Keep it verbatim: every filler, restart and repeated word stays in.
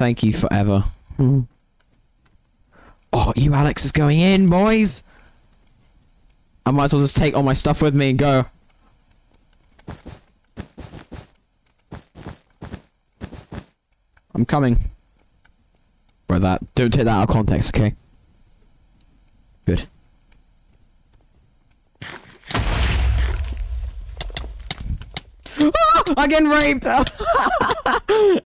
Thank you forever. Hmm. Oh, you Alex is going in, boys! I might as well just take all my stuff with me and go. I'm coming. Bro, that. Don't take that out of context, okay? Good. Ah, I'm getting raped!